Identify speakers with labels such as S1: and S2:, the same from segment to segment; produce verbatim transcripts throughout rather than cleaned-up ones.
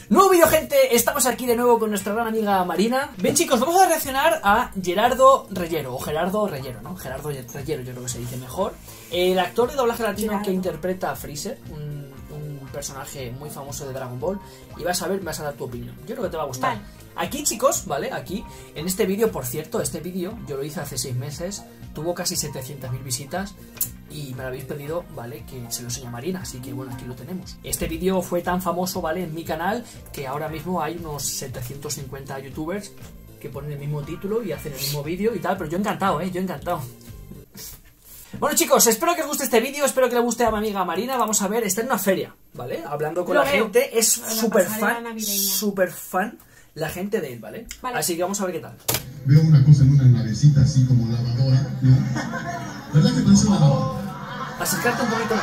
S1: Nuevo vídeo, gente, estamos aquí de nuevo con nuestra gran amiga Marina. Bien, chicos, vamos a reaccionar a Gerardo Reyero, o Gerardo Reyero, ¿no? Gerardo Reyero, yo creo que se dice mejor. El actor de doblaje latino Gerardo, que interpreta a Freezer, un, un personaje muy famoso de Dragon Ball. Y vas a ver, vas a dar tu opinión. Yo creo que te va a gustar. Vale. Aquí, chicos, ¿vale? Aquí, en este vídeo, por cierto, este vídeo yo lo hice hace seis meses, tuvo casi setecientas mil visitas y me lo habéis pedido, ¿vale? Que se lo enseñe a Marina, así que bueno, aquí lo tenemos. Este vídeo fue tan famoso, ¿vale? En mi canal, que ahora mismo hay unos setecientos cincuenta youtubers que ponen el mismo título y hacen el mismo vídeo y tal, pero yo encantado, ¿eh? Yo encantado. Bueno, chicos, espero que os guste este vídeo, espero que le guste a mi amiga Marina. Vamos a ver, está en una feria, ¿vale? Hablando con
S2: lo
S1: la
S2: veo.
S1: gente, es súper fan, súper fan la gente de él, ¿vale? ¿vale? Así que vamos a ver qué tal.
S3: Veo una cosa en una navecita así como lavadora, ¿no? ¿Verdad que parece una lavadora?
S1: Acercarte un poquito más.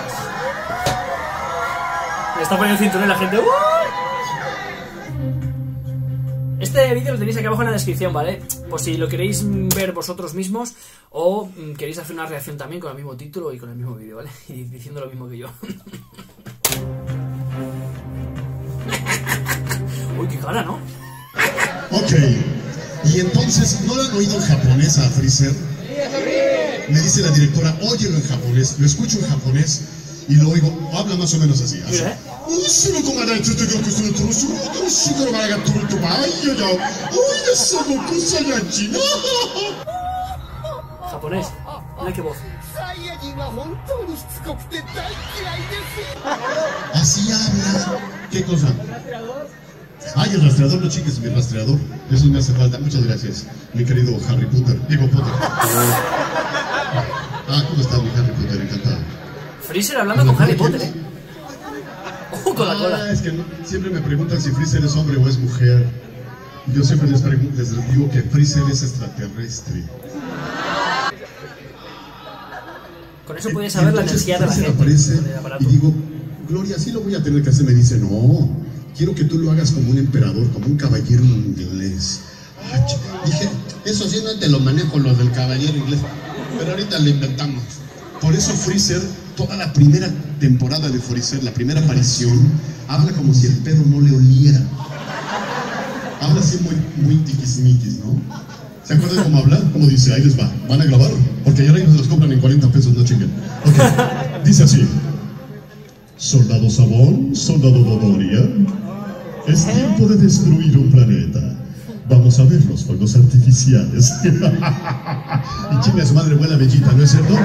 S1: Le está poniendo el cinturón la gente. ¡Uh! Este vídeo lo tenéis aquí abajo en la descripción, ¿vale? Por si lo queréis ver vosotros mismos o queréis hacer una reacción también con el mismo título y con el mismo vídeo, ¿vale? Y diciendo lo mismo que yo. Uy, qué cara, ¿no?
S3: Ok, y entonces, ¿no lo han oído en japonés a Freezer? Me dice la directora, óyelo en japonés, lo escucho en japonés y lo oigo, habla más o menos así. así.
S1: ¿Eh? Japonés, mira qué voz.
S3: Así habla. ¿Qué cosa? Ay, el rastreador, no chingues, mi rastreador. Eso me hace falta. Muchas gracias, mi querido Harry Potter. Diego Potter. Ah, ¿cómo estás, mi Harry Potter? Encantado.
S1: Freezer hablando con Harry Potter, ¿eh? Ojo con la cola.
S3: Ah, es que no, siempre me preguntan si Freezer es hombre o es mujer. Y yo siempre les, pregunto, les digo que Freezer es extraterrestre.
S1: Con eso puedes saber la energía de la gente.
S3: Aparece y digo, Gloria, sí lo voy a tener que hacer. Me dice, no. Quiero que tú lo hagas como un emperador, como un caballero inglés. Ah, dije, eso sí no te lo manejo, lo del caballero inglés. Pero ahorita lo inventamos. Por eso Freezer, toda la primera temporada de Freezer, la primera aparición, habla como si el pedo no le oliera. Habla así muy, muy tiquismiquis, ¿no? ¿Se acuerdan cómo habla? Como dice, ahí les va, van a grabar, porque ya ahora se los compran en cuarenta pesos, no chinguen. Ok, dice así. Soldado Sabón, soldado Dodoria, es tiempo de destruir un planeta. Vamos a ver los fuegos artificiales. Y chinga su madre, buena bellita, ¿no es cierto?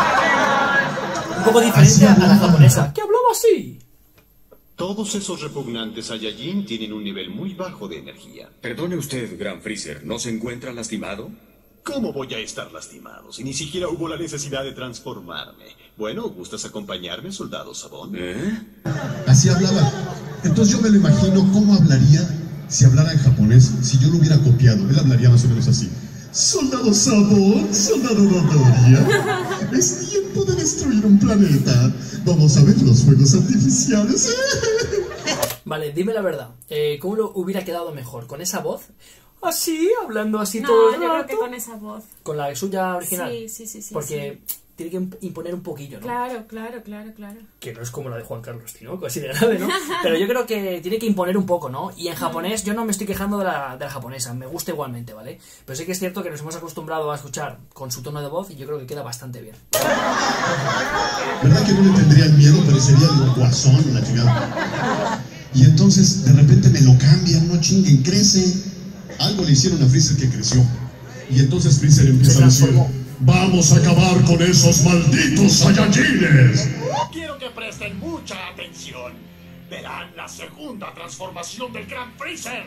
S1: Un poco diferente a la japonesa, que hablaba así.
S4: Todos esos repugnantes Saiyajin tienen un nivel muy bajo de energía.
S5: Perdone usted, Gran Freezer, ¿no se encuentra lastimado?
S4: ¿Cómo voy a estar lastimado si ni siquiera hubo la necesidad de transformarme? Bueno, ¿gustas acompañarme, soldado Sabón?
S5: ¿Eh?
S3: Así hablaba. Entonces yo me lo imagino cómo hablaría si hablara en japonés, si yo lo hubiera copiado. Él hablaría más o menos así. Soldado Sabón, soldado Dodoria, es tiempo de destruir un planeta. Vamos a ver los fuegos artificiales.
S1: Vale, dime la verdad. Eh, ¿Cómo lo hubiera quedado mejor? ¿Con esa voz? ¿Así? ¿Hablando así
S2: no,
S1: todo el rato?
S2: No, yo creo que con esa voz.
S1: ¿Con la suya original?
S2: Sí, sí, sí, sí.
S1: Porque
S2: sí.
S1: tiene que imponer un poquillo, ¿no?
S2: Claro, claro, claro, claro.
S1: Que no es como la de Juan Carlos Tinoco, así de grave, ¿no? Pero yo creo que tiene que imponer un poco, ¿no? Y en japonés, yo no me estoy quejando de la, de la japonesa, me gusta igualmente, ¿vale? Pero sí que es cierto que nos hemos acostumbrado a escuchar con su tono de voz y yo creo que queda bastante bien.
S3: ¿Verdad que no le tendría el miedo? Parecería el guasón, la chingada. Y entonces, de repente me lo cambian, no chinguen, crece. Algo le hicieron a Freezer que creció. Y entonces Freezer empieza a decir, ¡vamos a acabar con esos malditos Saiyajines!
S6: Quiero que presten mucha atención. Verán la segunda transformación del Gran Freezer.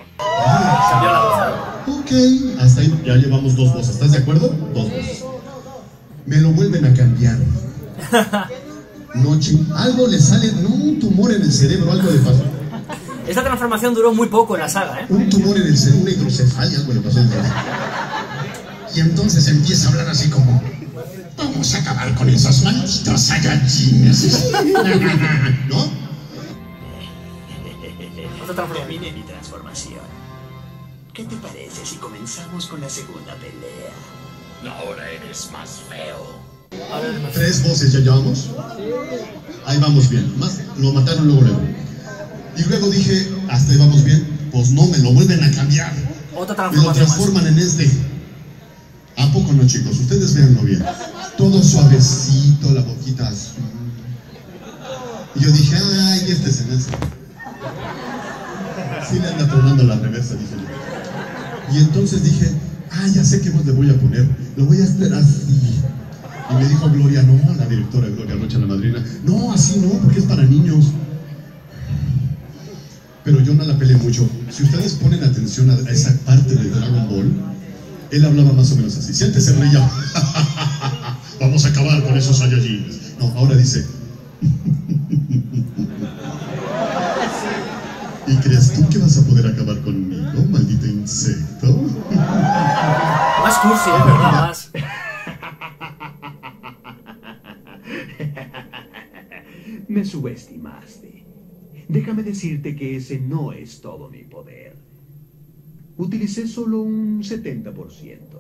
S3: Ah, ok, hasta ahí ya llevamos dos voces. ¿Estás de acuerdo? Dos voces. Me lo vuelven a cambiar. No, ching, algo le sale, no un tumor en el cerebro, algo le pasó.
S1: Esta transformación duró muy poco en la saga, ¿eh?
S3: Un tumor en el cerebro, una hidrocefalia, algo le pasó. Y entonces empieza a hablar así como, vamos a acabar con esos malditos Saiyajines. ¿No?
S1: Otra transformación.
S6: Terminé mi transformación. ¿Qué te parece si comenzamos con la segunda pelea? Ahora eres más feo.
S1: A ver, más.
S3: Tres voces ya llevamos. Ahí vamos bien. Más lo mataron luego luego. Y luego dije, hasta ahí vamos bien. Pues no, me lo vuelven a cambiar.
S1: Otra
S3: Me lo
S1: transformación
S3: transforman
S1: más.
S3: en este. ¿A poco no, chicos? Ustedes véanlo bien. Todo suavecito, la boquita azul. Y yo dije, ay, este es en ese. Sí le anda tronando la reversa, dije yo. Y entonces dije, ah, ya sé qué voz le voy a poner. Lo voy a hacer así. Y me dijo Gloria, no, la directora Gloria Rocha, la madrina, no, así no, porque es para niños. Pero yo no la peleé mucho. Si ustedes ponen atención a esa parte de Dragon Ball, él hablaba más o menos así. Si antes se reía, vamos a acabar con esos Saiyajins. No, ahora dice. ¿Y crees tú que vas a poder acabar conmigo, maldito insecto?
S1: Más cursi, es verdad, más.
S7: Me subestimaste. Déjame decirte que ese no es todo mi poder. Utilicé solo un setenta por ciento.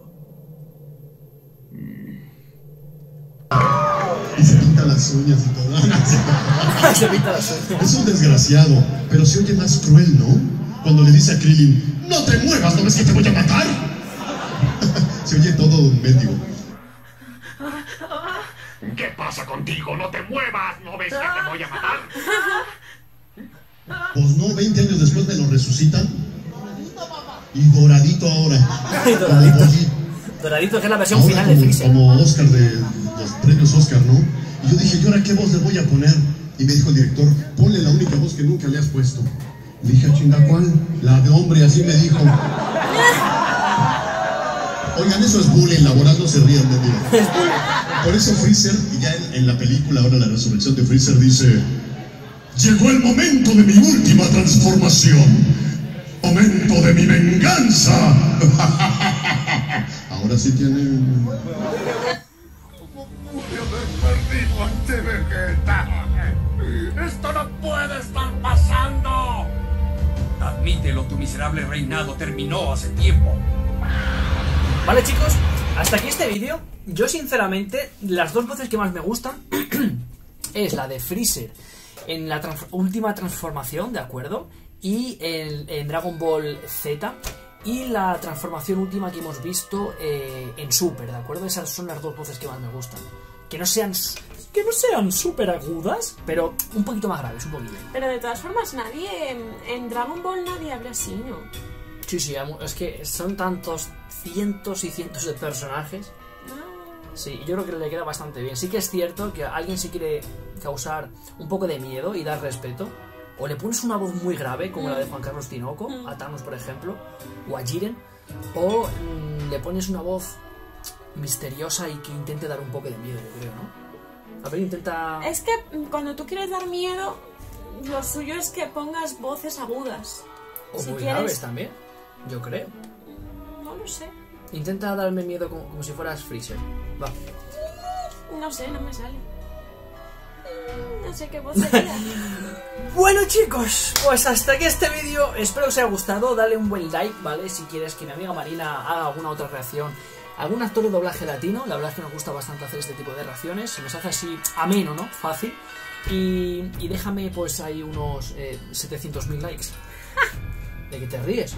S3: Y se pinta las uñas y todo.
S1: Se pinta las uñas.
S3: Es un desgraciado, pero se oye más cruel, ¿no? Cuando le dice a Krillin, ¡no te muevas, no ves que te voy a matar! Se oye todo un mendigo.
S6: ¿Qué pasa contigo? ¡No te muevas! ¿No ves que te voy a matar?
S3: Pues no, veinte años después me lo resucitan. Y doradito ahora.
S1: Y
S3: Como
S1: doradito.
S3: Polly.
S1: Doradito, que es la versión
S3: Ahora
S1: final de
S3: como,
S1: Freezer.
S3: como Oscar de los premios Oscar, ¿no? Y yo dije, ¿y ahora qué voz le voy a poner? Y me dijo el director, ponle la única voz que nunca le has puesto. Le dije, chinga, ¿cuál? La de hombre, así me dijo. Oigan, eso es bullying laboral, no se rían de mí. Por eso Freezer, y ya en, en la película, ahora la resurrección de Freezer dice, llegó el momento de mi última transformación. Momento de mi venganza. Ahora sí tiene...
S6: perdido ante Vegeta. ¡Esto no puede estar pasando!
S8: Admítelo, tu miserable reinado terminó hace tiempo.
S1: Vale, chicos, hasta aquí este vídeo. Yo sinceramente, las dos voces que más me gustan es la de Freezer en la trans última transformación, ¿de acuerdo? Y en, en Dragon Ball Z, y la transformación última que hemos visto eh, en Super, ¿de acuerdo? Esas son las dos voces que más me gustan. Que no sean que no sean súper agudas, pero un poquito más graves, un poquito.
S2: Pero de todas formas, nadie en, en Dragon Ball nadie habla así, ¿no?
S1: Sí, sí, es que son tantos cientos y cientos de personajes. Sí, yo creo que le queda bastante bien. Sí que es cierto que alguien si quiere causar un poco de miedo y dar respeto, o le pones una voz muy grave, como mm. la de Juan Carlos Tinoco, mm. a Thanos, por ejemplo, o a Jiren, o mm, le pones una voz misteriosa y que intente dar un poco de miedo, yo creo, ¿no? A ver, intenta...
S2: Es que cuando tú quieres dar miedo, lo suyo es que pongas voces agudas.
S1: O
S2: si
S1: muy
S2: quieres...
S1: graves también, yo creo.
S2: No lo sé.
S1: Intenta darme miedo como, como si fueras Freezer. Va.
S2: No sé, no me sale. No sé qué voz sería.
S1: Bueno, chicos, pues hasta aquí este vídeo. Espero que os haya gustado. Dale un buen like, ¿vale? Si quieres que mi amiga Marina haga alguna otra reacción, algún actor de doblaje latino. La verdad es que nos gusta bastante hacer este tipo de reacciones. Se nos hace así ameno, ¿no? Fácil. Y, y déjame pues ahí unos eh, setecientos mil likes. ¿De qué te ríes?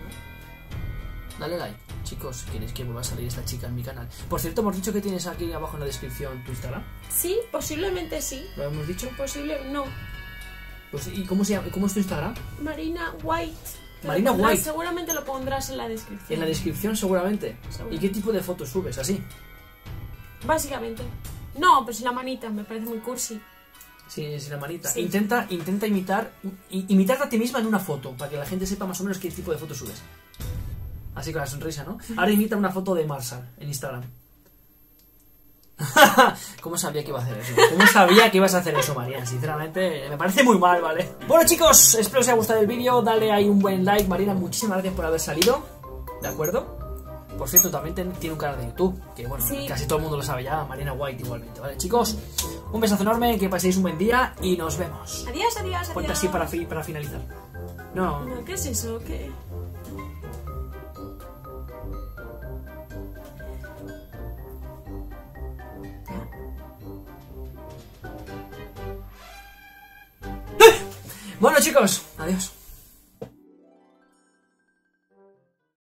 S1: Dale like, chicos, si queréis que vuelva a salir esta chica en mi canal. Por cierto, hemos dicho que tienes aquí abajo en la descripción tu Instagram.
S2: Sí, posiblemente sí.
S1: ¿Lo hemos dicho?
S2: Posible, no.
S1: Pues, ¿y cómo, se llama, cómo es tu Instagram?
S2: Marina White.
S1: Marina
S2: pondrás,
S1: White.
S2: Seguramente lo pondrás en la descripción.
S1: En la descripción seguramente.
S2: Seguro.
S1: ¿Y qué tipo de fotos subes? ¿Así?
S2: Básicamente. No, pero sin la manita, me parece muy cursi.
S1: Sí, sin la manita.
S2: Sí.
S1: Intenta, intenta imitar, imitarte a ti misma en una foto, para que la gente sepa más o menos qué tipo de fotos subes. Así con la sonrisa, ¿no? Ahora imita una foto de Marshall en Instagram. ¿Cómo sabía que iba a hacer eso? ¿Cómo sabía que ibas a hacer eso, Mariana? Sinceramente, me parece muy mal, ¿vale? Bueno, chicos, espero que os haya gustado el vídeo. Dale ahí un buen like. Marina, muchísimas gracias por haber salido. ¿De acuerdo? Por cierto, también tiene un canal de YouTube, que bueno, sí, casi todo el mundo lo sabe ya. Marina White igualmente, ¿vale, chicos? Un besazo enorme, que paséis un buen día y nos vemos.
S2: Adiós, adiós, adiós.
S1: Ponte así para, fi para finalizar. No.
S2: no. ¿Qué es eso? ¿Qué?
S1: Bueno, chicos, adiós.